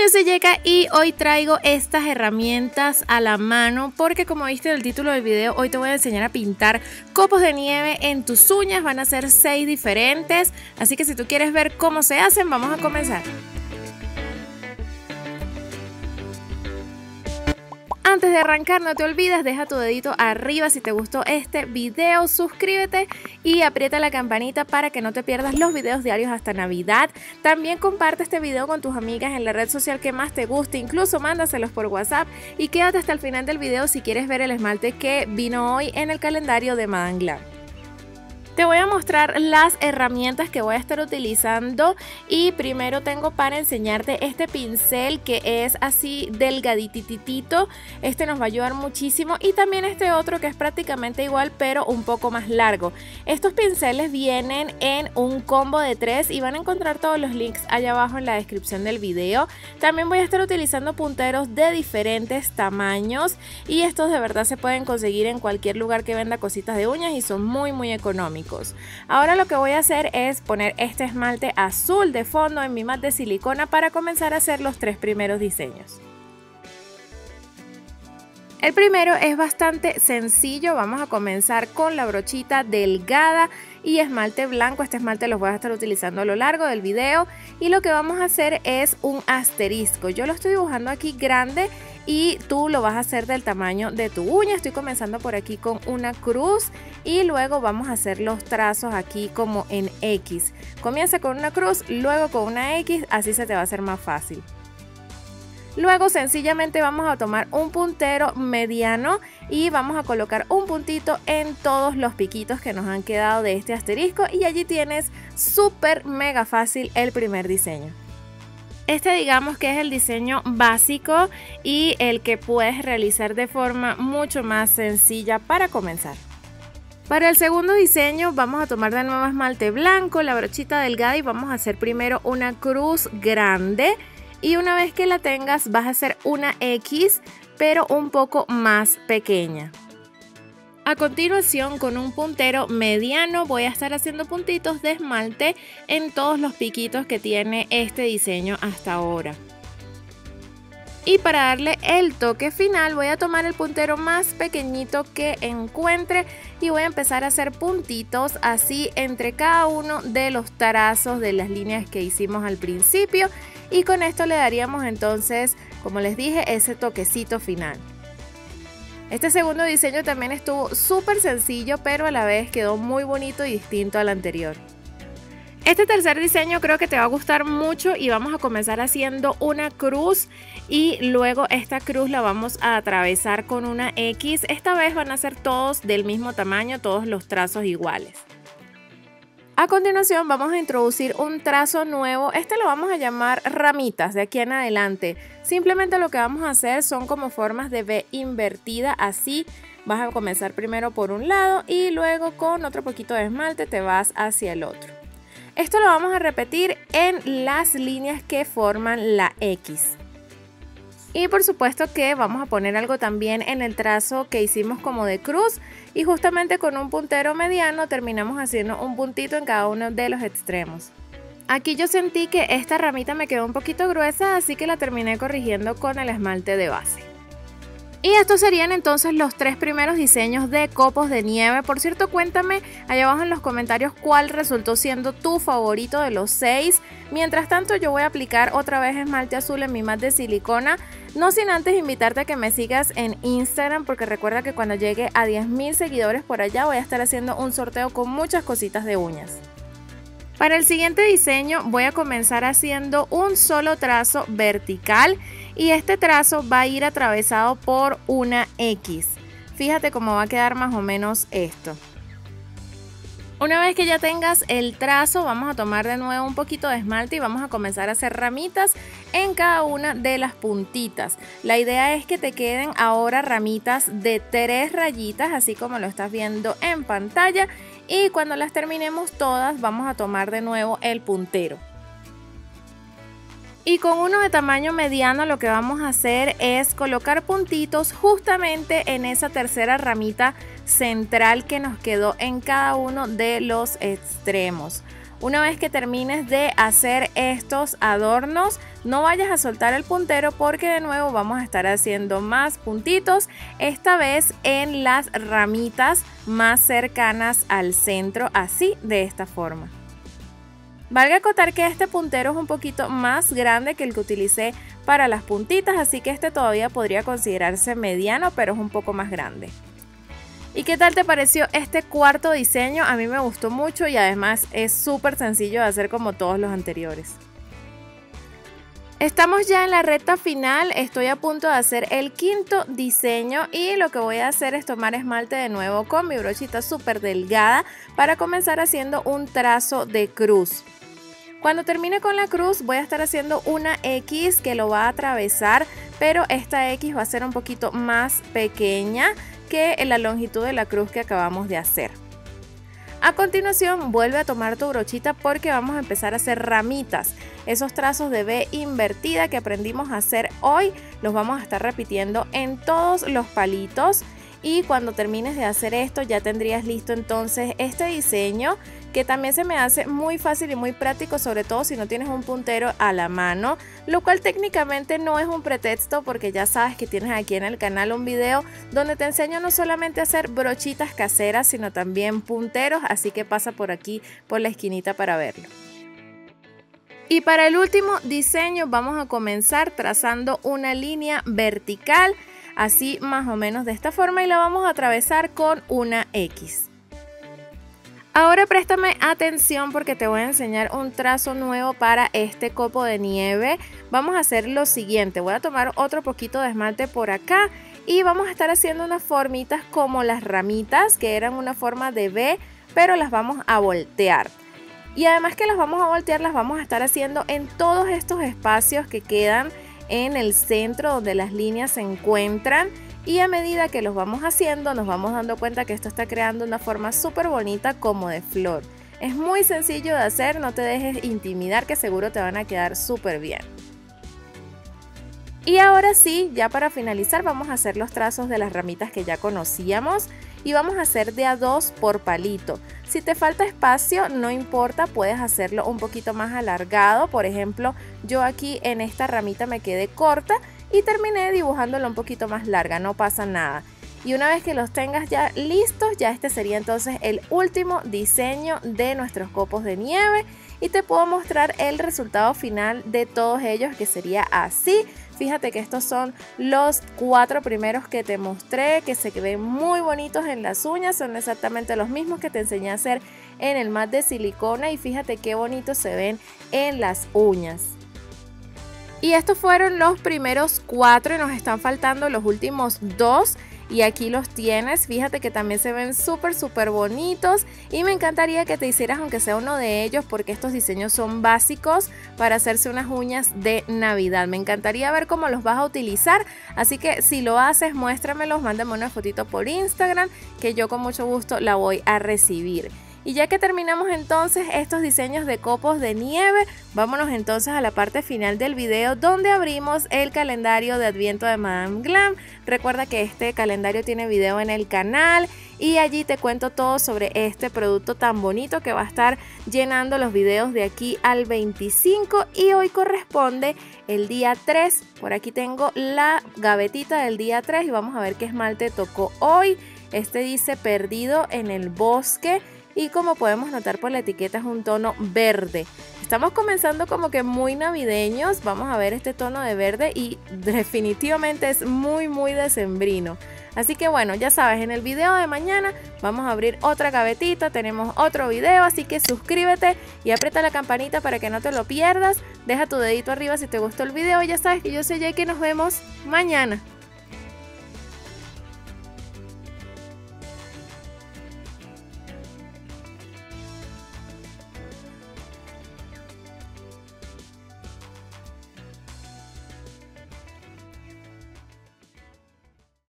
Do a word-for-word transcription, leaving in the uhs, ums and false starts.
soy Yeka y hoy traigo estas herramientas a la mano porque, como viste en el título del video, hoy te voy a enseñar a pintar copos de nieve en tus uñas. Van a ser seis diferentes, así que si tú quieres ver cómo se hacen, vamos a comenzar. Antes de arrancar, no te olvides, deja tu dedito arriba si te gustó este video, suscríbete y aprieta la campanita para que no te pierdas los videos diarios hasta Navidad. También comparte este video con tus amigas en la red social que más te guste, incluso mándaselos por WhatsApp y quédate hasta el final del video si quieres ver el esmalte que vino hoy en el calendario de Madame Glam. Te voy a mostrar las herramientas que voy a estar utilizando y primero tengo para enseñarte este pincel que es así delgadititito. Este nos va a ayudar muchísimo, y también este otro que es prácticamente igual pero un poco más largo. Estos pinceles vienen en un combo de tres y van a encontrar todos los links allá abajo en la descripción del video. También voy a estar utilizando punteros de diferentes tamaños y estos de verdad se pueden conseguir en cualquier lugar que venda cositas de uñas y son muy muy económicos. Ahora lo que voy a hacer es poner este esmalte azul de fondo en mi mat de silicona para comenzar a hacer los tres primeros diseños. El primero es bastante sencillo. Vamos a comenzar con la brochita delgada y esmalte blanco. Este esmalte los voy a estar utilizando a lo largo del video y lo que vamos a hacer es un asterisco. Yo lo estoy dibujando aquí grande y tú lo vas a hacer del tamaño de tu uña. Estoy comenzando por aquí con una cruz y luego vamos a hacer los trazos aquí como en X. Comienza con una cruz, luego con una X, así se te va a hacer más fácil. Luego sencillamente vamos a tomar un puntero mediano y vamos a colocar un puntito en todos los piquitos que nos han quedado de este asterisco y allí tienes súper mega fácil el primer diseño. Este digamos que es el diseño básico y el que puedes realizar de forma mucho más sencilla para comenzar. Para el segundo diseño vamos a tomar de nuevo esmalte blanco, la brochita delgada y vamos a hacer primero una cruz grande. Y una vez que la tengas vas a hacer una X pero un poco más pequeña. A continuación, con un puntero mediano voy a estar haciendo puntitos de esmalte en todos los piquitos que tiene este diseño hasta ahora. Y para darle el toque final voy a tomar el puntero más pequeñito que encuentre y voy a empezar a hacer puntitos así entre cada uno de los trazos de las líneas que hicimos al principio. Y con esto le daríamos entonces, como les dije, ese toquecito final. Este segundo diseño también estuvo súper sencillo, pero a la vez quedó muy bonito y distinto al anterior. Este tercer diseño creo que te va a gustar mucho y vamos a comenzar haciendo una cruz y luego esta cruz la vamos a atravesar con una X. Esta vez van a ser todos del mismo tamaño, todos los trazos iguales. A continuación vamos a introducir un trazo nuevo, este lo vamos a llamar ramitas de aquí en adelante. Simplemente lo que vamos a hacer son como formas de V invertida, así vas a comenzar primero por un lado y luego con otro poquito de esmalte te vas hacia el otro. Esto lo vamos a repetir en las líneas que forman la X. Y por supuesto que vamos a poner algo también en el trazo que hicimos como de cruz y justamente con un puntero mediano terminamos haciendo un puntito en cada uno de los extremos. Aquí yo sentí que esta ramita me quedó un poquito gruesa, así que la terminé corrigiendo con el esmalte de base. Y estos serían entonces los tres primeros diseños de copos de nieve. Por cierto, cuéntame allá abajo en los comentarios cuál resultó siendo tu favorito de los seis. Mientras tanto yo voy a aplicar otra vez esmalte azul en mi mat de silicona. No sin antes invitarte a que me sigas en Instagram, porque recuerda que cuando llegue a diez mil seguidores por allá voy a estar haciendo un sorteo con muchas cositas de uñas. Para el siguiente diseño voy a comenzar haciendo un solo trazo vertical y este trazo va a ir atravesado por una X. Fíjate cómo va a quedar más o menos esto. Una vez que ya tengas el trazo vamos a tomar de nuevo un poquito de esmalte y vamos a comenzar a hacer ramitas en cada una de las puntitas. La idea es que te queden ahora ramitas de tres rayitas, así como lo estás viendo en pantalla. Y cuando las terminemos todas vamos a tomar de nuevo el puntero. Y con uno de tamaño mediano lo que vamos a hacer es colocar puntitos justamente en esa tercera ramita central que nos quedó en cada uno de los extremos. Una vez que termines de hacer estos adornos, no vayas a soltar el puntero porque de nuevo vamos a estar haciendo más puntitos, esta vez en las ramitas más cercanas al centro, así de esta forma. Valga acotar que este puntero es un poquito más grande que el que utilicé para las puntitas, así que este todavía podría considerarse mediano, pero es un poco más grande. ¿Y qué tal te pareció este cuarto diseño? A mí me gustó mucho y además es súper sencillo de hacer como todos los anteriores. Estamos ya en la recta final, estoy a punto de hacer el quinto diseño y lo que voy a hacer es tomar esmalte de nuevo con mi brochita súper delgada para comenzar haciendo un trazo de cruz. Cuando termine con la cruz voy a estar haciendo una X que lo va a atravesar, pero esta X va a ser un poquito más pequeña que la longitud de la cruz que acabamos de hacer. A continuación vuelve a tomar tu brochita porque vamos a empezar a hacer ramitas. Esos trazos de V invertida que aprendimos a hacer hoy los vamos a estar repitiendo en todos los palitos. Y cuando termines de hacer esto ya tendrías listo entonces este diseño, que también se me hace muy fácil y muy práctico, sobre todo si no tienes un puntero a la mano, lo cual técnicamente no es un pretexto porque ya sabes que tienes aquí en el canal un video donde te enseño no solamente a hacer brochitas caseras sino también punteros, así que pasa por aquí por la esquinita para verlo. Y para el último diseño vamos a comenzar trazando una línea vertical, así más o menos de esta forma, y la vamos a atravesar con una X. Ahora préstame atención porque te voy a enseñar un trazo nuevo para este copo de nieve. Vamos a hacer lo siguiente, voy a tomar otro poquito de esmalte por acá y vamos a estar haciendo unas formitas como las ramitas que eran una forma de V, pero las vamos a voltear. Y además que las vamos a voltear, las vamos a estar haciendo en todos estos espacios que quedan en el centro donde las líneas se encuentran, y a medida que los vamos haciendo nos vamos dando cuenta que esto está creando una forma súper bonita como de flor. Es muy sencillo de hacer, no te dejes intimidar que seguro te van a quedar súper bien. Y ahora sí, ya para finalizar vamos a hacer los trazos de las ramitas que ya conocíamos y vamos a hacer de a dos por palito. Si te falta espacio no importa, puedes hacerlo un poquito más alargado. Por ejemplo, yo aquí en esta ramita me quedé corta y terminé dibujándolo un poquito más larga, no pasa nada. Y una vez que los tengas ya listos, ya este sería entonces el último diseño de nuestros copos de nieve y te puedo mostrar el resultado final de todos ellos, que sería así. Fíjate que estos son los cuatro primeros que te mostré, que se ven muy bonitos en las uñas, son exactamente los mismos que te enseñé a hacer en el mat de silicona y fíjate qué bonitos se ven en las uñas. Y estos fueron los primeros cuatro y nos están faltando los últimos dos. Y aquí los tienes, fíjate que también se ven súper súper bonitos y me encantaría que te hicieras aunque sea uno de ellos porque estos diseños son básicos para hacerse unas uñas de Navidad. Me encantaría ver cómo los vas a utilizar, así que si lo haces muéstramelos, mándame una fotito por Instagram que yo con mucho gusto la voy a recibir. Y ya que terminamos entonces estos diseños de copos de nieve, vámonos entonces a la parte final del video donde abrimos el calendario de Adviento de Madame Glam. Recuerda que este calendario tiene video en el canal y allí te cuento todo sobre este producto tan bonito que va a estar llenando los videos de aquí al veinticinco y hoy corresponde el día tres. Por aquí tengo la gavetita del día tres y vamos a ver qué esmalte tocó hoy. Este dice Perdido en el Bosque. Y como podemos notar por la etiqueta es un tono verde. Estamos comenzando como que muy navideños. Vamos a ver este tono de verde y definitivamente es muy muy decembrino. Así que bueno, ya sabes, en el video de mañana vamos a abrir otra gavetita, tenemos otro video, así que suscríbete y aprieta la campanita para que no te lo pierdas. Deja tu dedito arriba si te gustó el video y ya sabes que yo soy Jay, que nos vemos mañana.